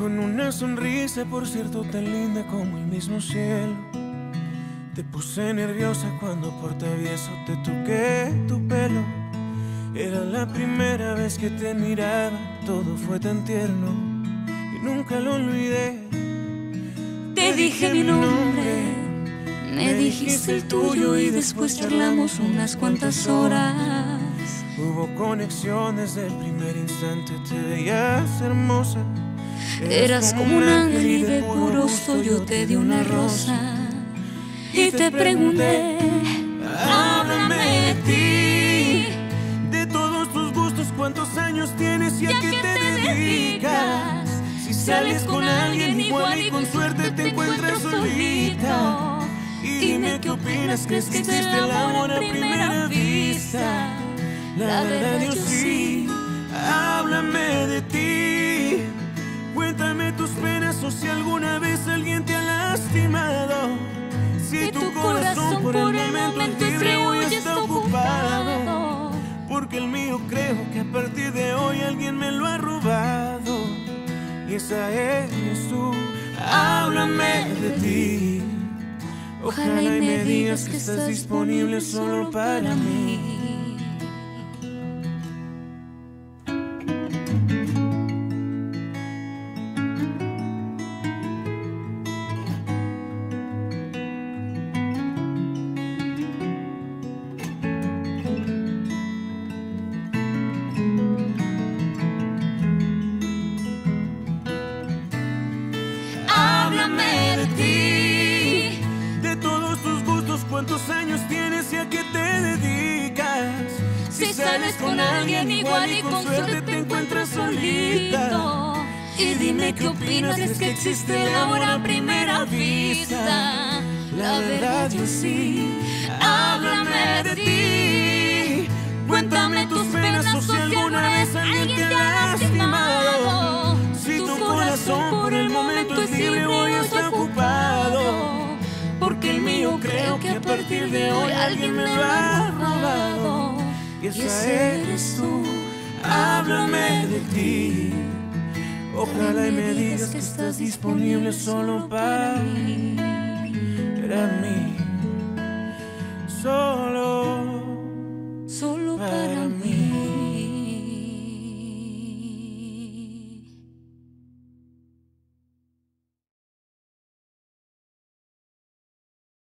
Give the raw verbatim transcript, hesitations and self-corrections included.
con una sonrisa, por cierto, tan linda como el mismo cielo. Te puse nerviosa cuando por travieso te toqué tu pelo. Era la primera vez que te miraba, todo fue tan tierno y nunca lo olvidé. Te dije mi nombre, me dijiste el tuyo y después charlamos unas cuantas horas. Hubo conexión desde el primer instante, te veías hermosa. Eras como un ángel y de puro gusto yo te di una rosa. Y te pregunté, háblame de ti, de todos tus gustos, cuántos años tienes y a qué te dedicas. Si sales con alguien igual y con suerte te encuentras solita. Y dime qué opinas, ¿crees que existe el amor a primera vista? La verdad yo sí, háblame de ti. Cuéntame tus penas o si alguna vez alguien te ha lastimado. Si tu corazón por el momento es libre hoy está ocupado, porque el mío creo que a partir de hoy alguien me lo ha robado. Y esa eres tú, háblame de ti. Ojalá y me digas que estás disponible solo para mí. háblame de ti, de todos tus gustos, cuántos años tienes y a qué te dedicas. Si sales con alguien igual y con suerte te encuentras solito. Y dime qué opinas, es que existe el amor a primera vista. La verdad yo sí, háblame de ti. Cuéntame tus penas o si alguna vez alguien te ha lastimado. Si tu corazón por el momento es libre hoy está ocupado, porque el mío creo que a partir de hoy alguien me lo ha robado. Y esa eres tú, háblame de ti. Ojalá y me digas que estás disponible solo para mí.